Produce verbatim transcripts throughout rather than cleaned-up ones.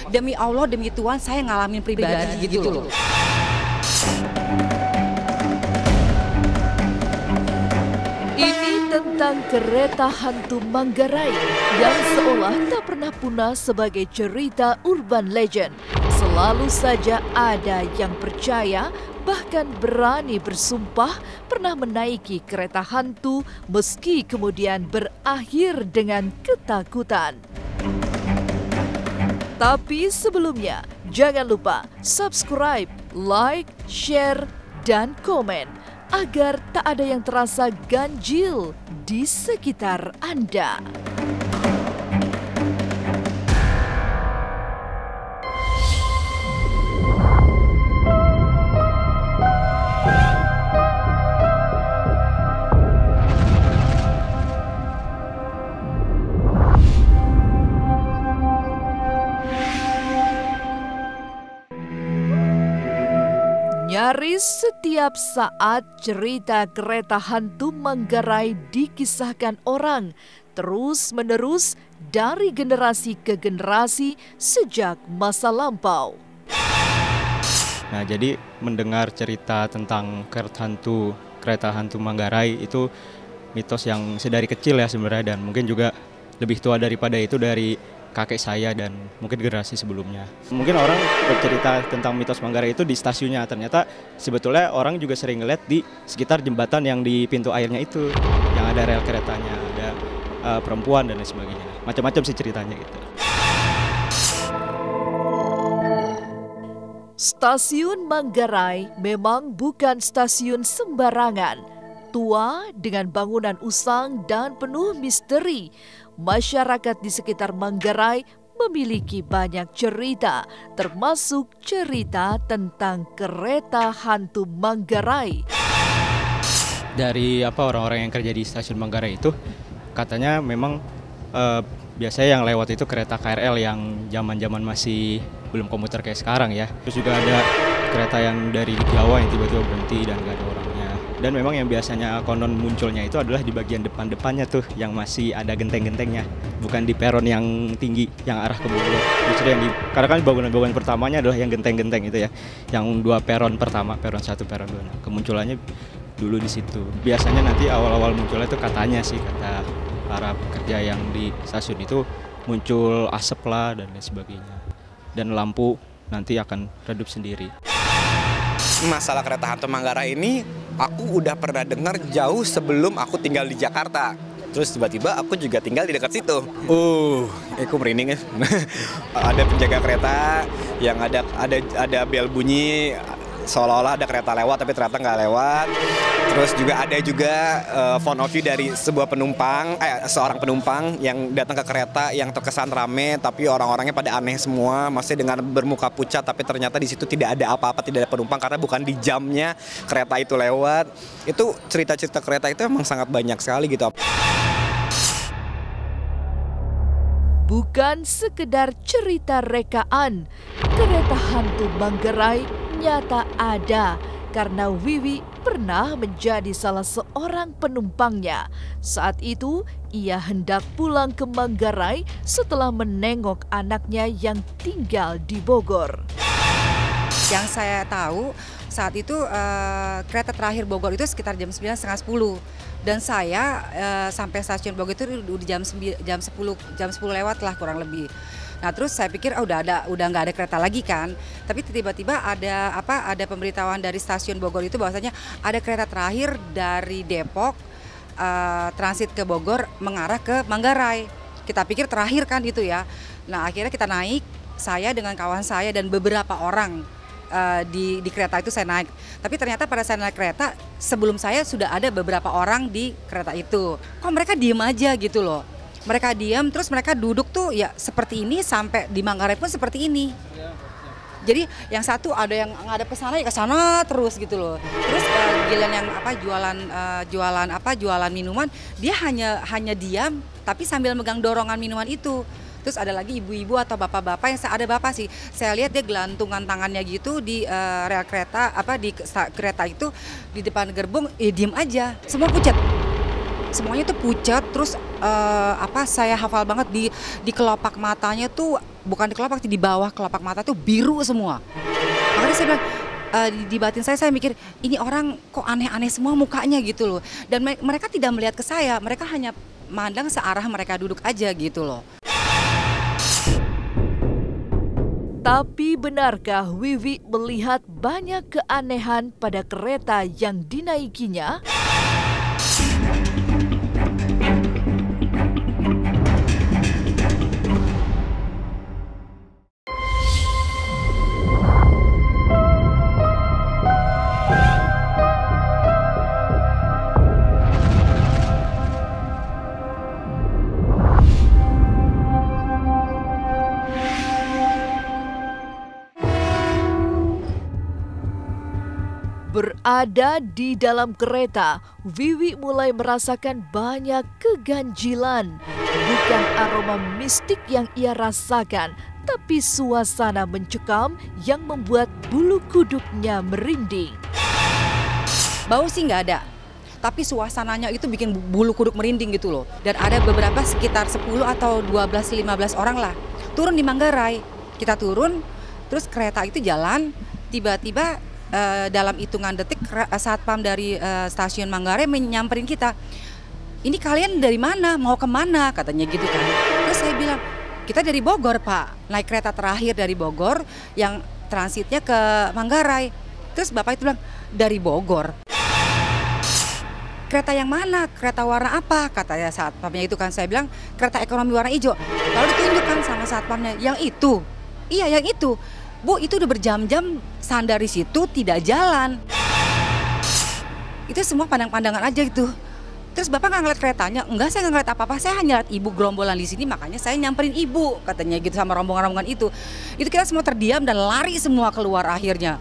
Demi Allah, demi Tuhan, saya ngalamin pribadi, pribadi gitu loh. Ini tentang kereta hantu Manggarai yang seolah tak pernah punah sebagai cerita urban legend. Selalu saja ada yang percaya, bahkan berani bersumpah pernah menaiki kereta hantu meski kemudian berakhir dengan ketakutan. Tapi sebelumnya, jangan lupa subscribe, like, share, dan komen agar tak ada yang terasa ganjil di sekitar Anda. Nyaris setiap saat cerita kereta hantu Manggarai dikisahkan orang terus-menerus dari generasi ke generasi sejak masa lampau. Nah, jadi mendengar cerita tentang kereta hantu kereta hantu Manggarai itu mitos yang sedari kecil ya sebenarnya, dan mungkin juga lebih tua daripada itu dari kakek saya dan mungkin generasi sebelumnya. Mungkin orang bercerita tentang mitos Manggarai itu di stasiunnya, ternyata sebetulnya orang juga sering ngeliat di sekitar jembatan yang di pintu airnya itu, yang ada rel keretanya, ada uh, perempuan dan lain sebagainya. Macam-macam sih ceritanya gitu. Stasiun Manggarai memang bukan stasiun sembarangan. Tua dengan bangunan usang dan penuh misteri. Masyarakat di sekitar Manggarai memiliki banyak cerita, termasuk cerita tentang kereta hantu Manggarai. Dari apa orang-orang yang kerja di stasiun Manggarai itu, katanya memang eh, biasanya yang lewat itu kereta K R L yang zaman-zaman masih belum komuter kayak sekarang ya. Terus juga ada kereta yang dari Jawa yang tiba-tiba berhenti dan nggak ada orangnya. Dan memang yang biasanya konon munculnya itu adalah di bagian depan-depannya tuh, yang masih ada genteng-gentengnya, bukan di peron yang tinggi yang arah ke Bogor. Justru yang di, karena kan bangunan-bangunan pertamanya adalah yang genteng-genteng itu ya, yang dua peron pertama, peron satu, peron dua. Nah, kemunculannya dulu di situ. Biasanya nanti awal-awal munculnya itu katanya sih, kata para pekerja yang di stasiun itu, muncul asap lah dan lain sebagainya. Dan lampu nanti akan redup sendiri. Masalah kereta hantu Manggarai ini aku udah pernah dengar jauh sebelum aku tinggal di Jakarta. Terus tiba-tiba aku juga tinggal di dekat situ. Uh, aku merinding ya. Ada penjaga kereta yang ada ada ada bel bunyi seolah-olah ada kereta lewat tapi ternyata nggak lewat. Terus juga ada juga uh, phone of view dari sebuah penumpang, eh, seorang penumpang yang datang ke kereta yang terkesan rame tapi orang-orangnya pada aneh semua, masih dengan bermuka pucat, tapi ternyata di situ tidak ada apa-apa, tidak ada penumpang karena bukan di jamnya kereta itu lewat. Itu cerita-cerita kereta itu emang sangat banyak sekali gitu. Bukan sekedar cerita rekaan, kereta hantu Manggarai nyata ada karena Wiwi pernah menjadi salah seorang penumpangnya. Saat itu, ia hendak pulang ke Manggarai setelah menengok anaknya yang tinggal di Bogor. Yang saya tahu saat itu uh, kereta terakhir Bogor itu sekitar jam sembilan setengah sepuluh. Dan saya uh, sampai stasiun Bogor itu udah jam jam sepuluh jam sepuluh lewat lah kurang lebih. Nah terus saya pikir oh, udah ada udah nggak ada kereta lagi kan, tapi tiba-tiba ada apa ada pemberitahuan dari stasiun Bogor itu bahwasanya ada kereta terakhir dari Depok uh, transit ke Bogor mengarah ke Manggarai. Kita pikir terakhir kan itu ya. Nah akhirnya kita naik, saya dengan kawan saya dan beberapa orang uh, di di kereta itu saya naik. Tapi ternyata pada saya naik kereta sebelum saya sudah ada beberapa orang di kereta itu. Kok mereka diem aja gitu loh. Mereka diam, terus mereka duduk tuh ya seperti ini sampai di Manggarai pun seperti ini. Jadi yang satu ada yang ngadep ke sana ya ke sana terus gitu loh. Terus uh, giliran yang apa jualan uh, jualan apa jualan minuman, dia hanya hanya diam tapi sambil megang dorongan minuman itu. Terus ada lagi ibu-ibu atau bapak-bapak yang ada bapak sih. Saya lihat dia gelantungan tangannya gitu di uh, rel kereta apa di kereta itu di depan gerbong, ya diem aja. Semua pucat. Semuanya tuh pucat, terus uh, apa saya hafal banget di di kelopak matanya tuh bukan di kelopak, di bawah kelopak mata tuh biru semua. Makanya saya bilang, uh, di, di batin saya, saya mikir, ini orang kok aneh-aneh semua mukanya gitu loh. Dan me mereka tidak melihat ke saya, mereka hanya mandang searah mereka duduk aja gitu loh. Tapi benarkah Wiwi melihat banyak keanehan pada kereta yang dinaikinya? Berada di dalam kereta, Wiwi mulai merasakan banyak keganjilan. Bukan aroma mistik yang ia rasakan, tapi suasana mencekam yang membuat bulu kuduknya merinding. Bau sih nggak ada, tapi suasananya itu bikin bulu kuduk merinding gitu loh. Dan ada beberapa sekitar sepuluh atau dua belas lima belas orang lah turun di Manggarai. Kita turun, terus kereta itu jalan, tiba-tiba Uh, dalam hitungan detik satpam dari uh, stasiun Manggarai menyamperin kita. Ini kalian dari mana? Mau kemana? Katanya gitu kan. Terus saya bilang, kita dari Bogor Pak. Naik kereta terakhir dari Bogor yang transitnya ke Manggarai. Terus Bapak itu bilang, dari Bogor. Kereta yang mana? Kereta warna apa? Katanya satpamnya itu kan. Saya bilang, kereta ekonomi warna hijau. Lalu ditunjukkan sama satpamnya, yang itu. Iya, yang itu. Bu, itu udah berjam-jam sandar di situ tidak jalan. Itu semua pandang-pandangan aja gitu. Terus Bapak nggak ngeliat keretanya? Enggak, saya nggak ngeliat apa-apa. Saya hanya lihat ibu gerombolan di sini, makanya saya nyamperin ibu, katanya gitu sama rombongan-rombongan itu. Itu kita semua terdiam dan lari semua keluar akhirnya.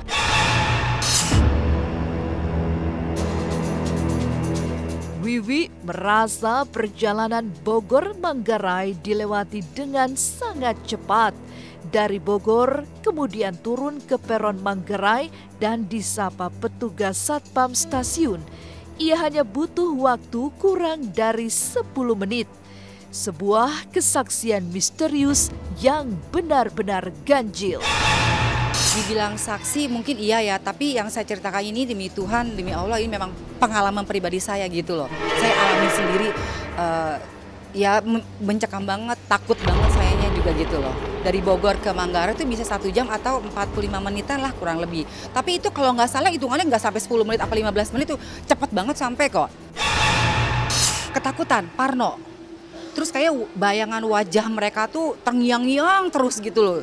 Wiwi merasa perjalanan Bogor-Manggarai dilewati dengan sangat cepat. Dari Bogor, kemudian turun ke peron Manggarai dan disapa petugas satpam stasiun. Ia hanya butuh waktu kurang dari sepuluh menit. Sebuah kesaksian misterius yang benar-benar ganjil. Dibilang saksi mungkin iya ya, tapi yang saya ceritakan ini demi Tuhan, demi Allah, ini memang pengalaman pribadi saya gitu loh. Saya alami sendiri, uh, ya mencekam banget, takut banget sayanya juga gitu loh. Dari Bogor ke Manggarai itu bisa satu jam atau empat puluh lima menitan lah kurang lebih. Tapi itu kalau nggak salah hitungannya nggak sampai sepuluh menit apa lima belas menit, tuh cepet banget sampai kok. Ketakutan, parno. Terus kayak bayangan wajah mereka tuh terngiang-ngiang terus gitu loh.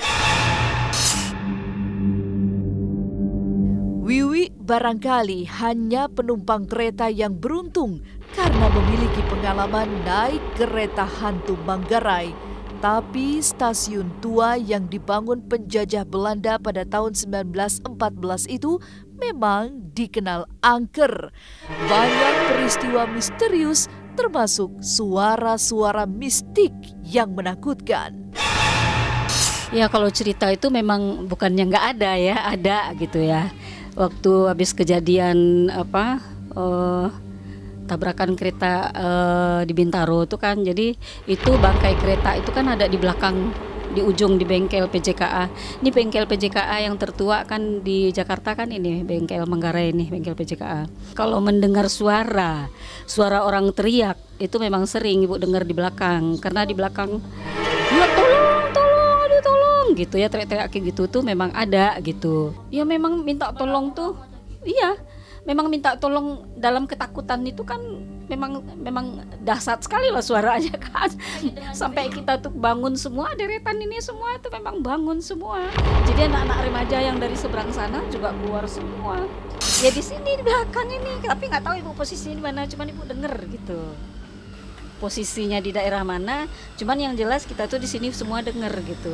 Wiwi barangkali hanya penumpang kereta yang beruntung karena memiliki pengalaman naik kereta hantu Manggarai. Tapi stasiun tua yang dibangun penjajah Belanda pada tahun sembilan belas empat belas itu memang dikenal angker. Banyak peristiwa misterius termasuk suara-suara mistik yang menakutkan. Ya kalau cerita itu memang bukannya nggak ada ya, ada gitu ya. Waktu habis kejadian apa uh, tabrakan kereta uh, di Bintaro itu kan, jadi itu bangkai kereta itu kan ada di belakang, di ujung di bengkel P J K A. Ini bengkel P J K A yang tertua kan di Jakarta kan, ini bengkel Manggarai ini bengkel P J K A. Kalau mendengar suara suara orang teriak itu memang sering Ibu dengar di belakang, karena di belakang ya tolong tolong aduh tolong gitu ya, teriak-teriak kayak gitu tuh memang ada gitu. Ya memang minta tolong tuh iya, memang minta tolong dalam ketakutan itu kan memang memang dahsyat sekali lah suaranya kan. Sampai kita tuh bangun semua, deretan ini semua itu memang bangun semua. Jadi anak-anak remaja yang dari seberang sana juga keluar semua. Ya di sini di belakang ini, tapi nggak tahu Ibu posisinya di mana, cuman Ibu denger gitu. Posisinya di daerah mana, cuman yang jelas kita tuh di sini semua denger gitu.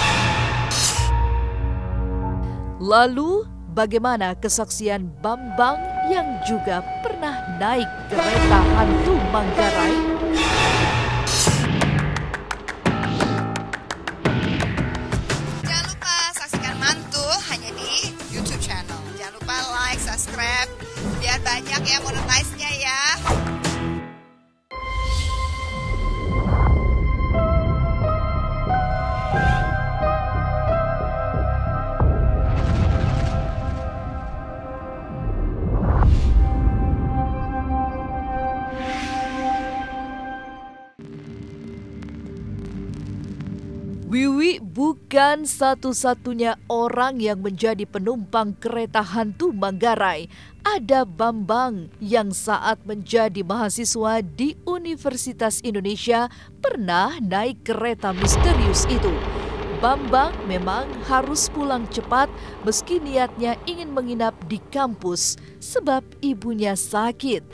Lalu bagaimana kesaksian Bambang yang juga pernah naik kereta hantu Manggarai? Jangan lupa saksikan Mantul hanya di YouTube channel. Jangan lupa like, subscribe, biar banyak ya monetize-nya ya. Bukan satu-satunya orang yang menjadi penumpang kereta hantu Manggarai. Ada Bambang yang saat menjadi mahasiswa di Universitas Indonesia pernah naik kereta misterius itu. Bambang memang harus pulang cepat meski niatnya ingin menginap di kampus sebab ibunya sakit.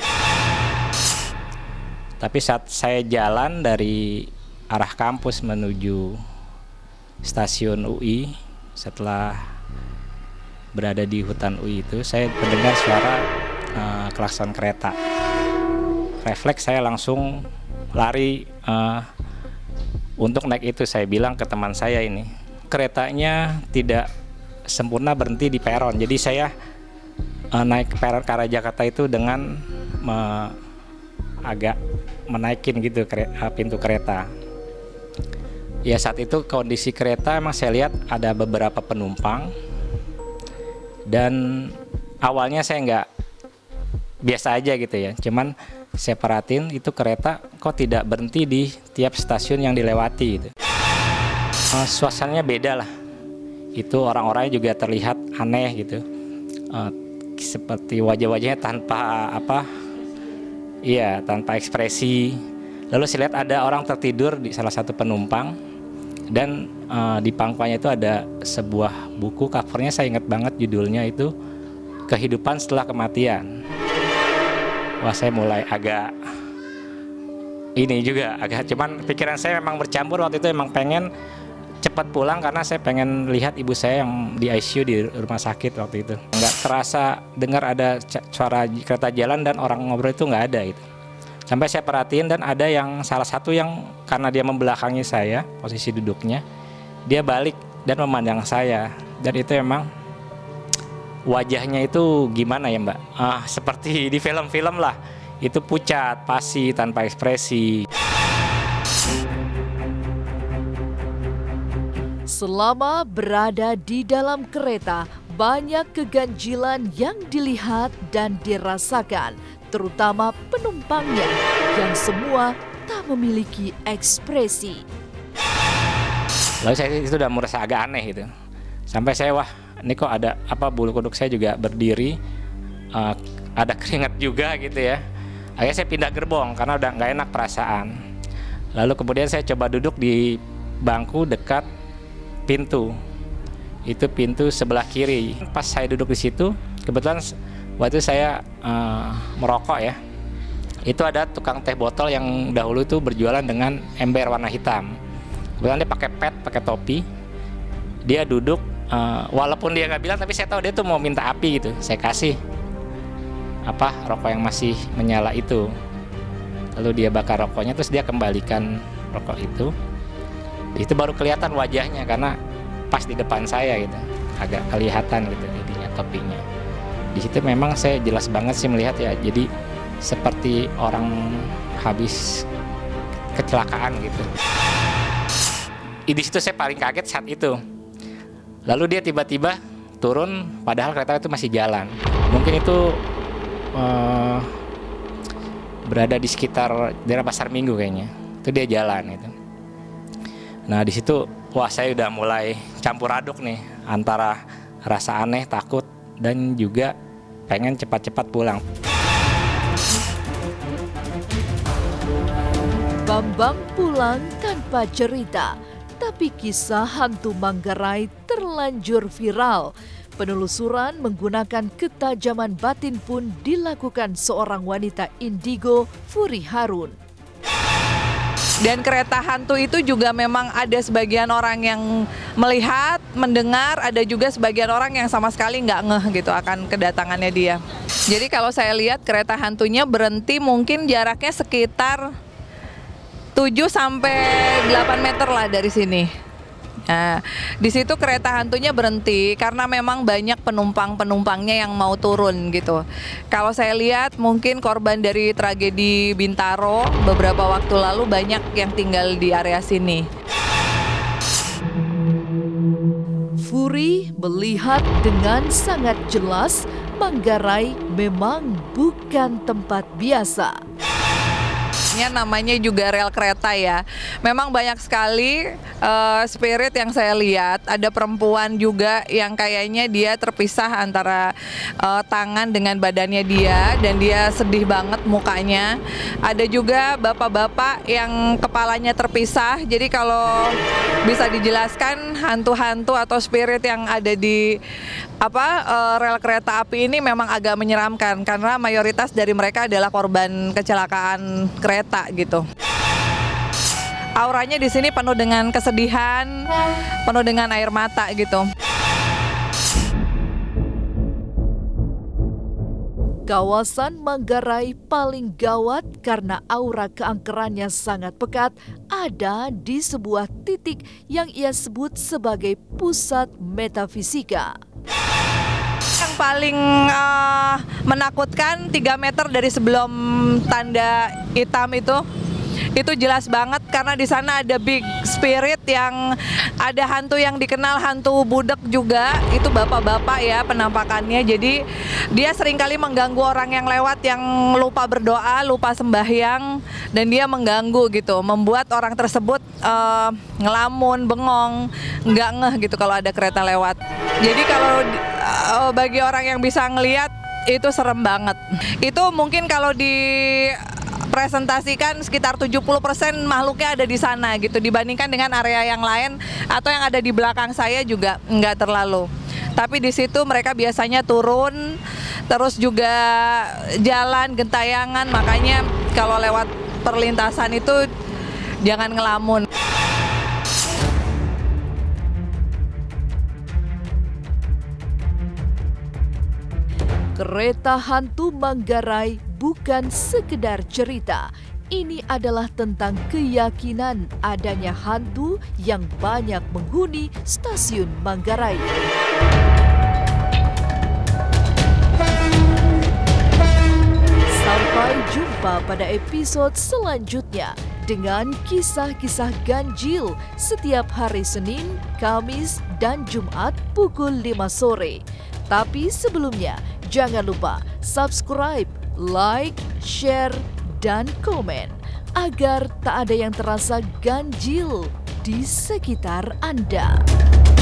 Tapi saat saya jalan dari arah kampus menuju stasiun U I, setelah berada di hutan U I itu, saya mendengar suara uh, klakson kereta. Refleks saya langsung lari uh, untuk naik itu. Saya bilang ke teman saya ini, keretanya tidak sempurna berhenti di peron. Jadi saya uh, naik ke peron ke arah Jakarta itu dengan me, agak menaikin gitu kere, uh, pintu kereta. Ya saat itu kondisi kereta emang saya lihat ada beberapa penumpang dan awalnya saya nggak biasa aja gitu ya, cuman saya perhatiin itu kereta kok tidak berhenti di tiap stasiun yang dilewati gitu. Uh, suasananya beda lah, itu orang-orangnya juga terlihat aneh gitu, uh, seperti wajah-wajahnya tanpa apa, iya tanpa ekspresi. Lalu saya lihat ada orang tertidur di salah satu penumpang. Dan uh, di pangkuannya itu ada sebuah buku, covernya saya ingat banget judulnya itu Kehidupan Setelah Kematian. Wah, saya mulai agak ini juga agak, cuman pikiran saya memang bercampur waktu itu, emang pengen cepat pulang karena saya pengen lihat ibu saya yang di I C U di rumah sakit waktu itu. Nggak terasa dengar ada suara kereta jalan dan orang ngobrol itu nggak ada gitu. Sampai saya perhatiin dan ada yang salah satu yang karena dia membelakangi saya, posisi duduknya, dia balik dan memandang saya. Dan itu emang wajahnya itu gimana ya Mbak? Ah, seperti di film-film lah. Itu pucat, pasi, tanpa ekspresi. Selama berada di dalam kereta, banyak keganjilan yang dilihat dan dirasakan, terutama penumpangnya yang semua tak memiliki ekspresi. Lalu saya itu udah merasa agak aneh gitu. Sampai saya, wah ini kok ada apa, bulu kuduk saya juga berdiri, uh, ada keringat juga gitu ya. Akhirnya saya pindah gerbong karena udah nggak enak perasaan. Lalu kemudian saya coba duduk di bangku dekat pintu. Itu pintu sebelah kiri. Pas saya duduk di situ, kebetulan waktu saya uh, merokok ya, itu ada tukang teh botol yang dahulu itu berjualan dengan ember warna hitam. Kebetulan dia pakai pet, pakai topi. Dia duduk, uh, walaupun dia nggak bilang, tapi saya tahu dia tuh mau minta api gitu. Saya kasih apa rokok yang masih menyala itu. Lalu dia bakar rokoknya, terus dia kembalikan rokok itu. Itu baru kelihatan wajahnya karena pas di depan saya gitu, agak kelihatan gitu jadinya topinya. Di situ memang saya jelas banget sih melihat ya, jadi seperti orang habis kecelakaan gitu. Di situ saya paling kaget saat itu. Lalu dia tiba-tiba turun, padahal kereta itu masih jalan. Mungkin itu uh, berada di sekitar daerah Pasar Minggu kayaknya. Itu dia jalan itu. Nah di situ, wah saya udah mulai campur aduk nih antara rasa aneh, takut, dan juga pengen cepat-cepat pulang. Bambang pulang tanpa cerita, tapi kisah hantu Manggarai terlanjur viral. Penelusuran menggunakan ketajaman batin pun dilakukan seorang wanita indigo, Furi Harun. Dan kereta hantu itu juga memang ada sebagian orang yang melihat, mendengar, ada juga sebagian orang yang sama sekali nggak ngeh gitu akan kedatangannya dia. Jadi kalau saya lihat kereta hantunya berhenti mungkin jaraknya sekitar tujuh sampai delapan meter lah dari sini. Nah, di situ kereta hantunya berhenti karena memang banyak penumpang-penumpangnya yang mau turun gitu. Kalau saya lihat mungkin korban dari tragedi Bintaro beberapa waktu lalu banyak yang tinggal di area sini. Furi melihat dengan sangat jelas Manggarai memang bukan tempat biasa. makanya namanya juga rel kereta ya. Memang banyak sekali uh, spirit yang saya lihat. Ada perempuan juga yang kayaknya dia terpisah antara uh, tangan dengan badannya dia, dan dia sedih banget mukanya. Ada juga bapak-bapak yang kepalanya terpisah. Jadi kalau bisa dijelaskan, hantu-hantu atau spirit yang ada di apa uh, rel kereta api ini memang agak menyeramkan karena mayoritas dari mereka adalah korban kecelakaan kereta gitu. Auranya di sini penuh dengan kesedihan, penuh dengan air mata gitu. Kawasan Manggarai paling gawat karena aura keangkerannya sangat pekat ada di sebuah titik yang ia sebut sebagai pusat metafisika. Yang paling uh, menakutkan tiga meter dari sebelum tanda hitam itu, itu jelas banget karena di sana ada big spirit yang ada hantu yang dikenal hantu budek juga, itu bapak-bapak ya penampakannya. Jadi dia seringkali mengganggu orang yang lewat yang lupa berdoa, lupa sembahyang, dan dia mengganggu gitu, membuat orang tersebut uh, ngelamun, bengong, nggak ngeh gitu kalau ada kereta lewat. Jadi kalau uh, bagi orang yang bisa ngelihat itu serem banget. Itu mungkin kalau di presentasikan sekitar tujuh puluh persen makhluknya ada di sana gitu, dibandingkan dengan area yang lain atau yang ada di belakang saya juga nggak terlalu. Tapi di situ mereka biasanya turun, terus juga jalan gentayangan, makanya kalau lewat perlintasan itu jangan ngelamun. Kereta hantu Manggarai bukan sekedar cerita. Ini adalah tentang keyakinan adanya hantu yang banyak menghuni stasiun Manggarai. Sampai jumpa pada episode selanjutnya dengan kisah-kisah ganjil setiap hari Senin, Kamis, dan Jumat pukul lima sore. Tapi sebelumnya, jangan lupa subscribe, like, share, dan komen agar tak ada yang terasa ganjil di sekitar Anda.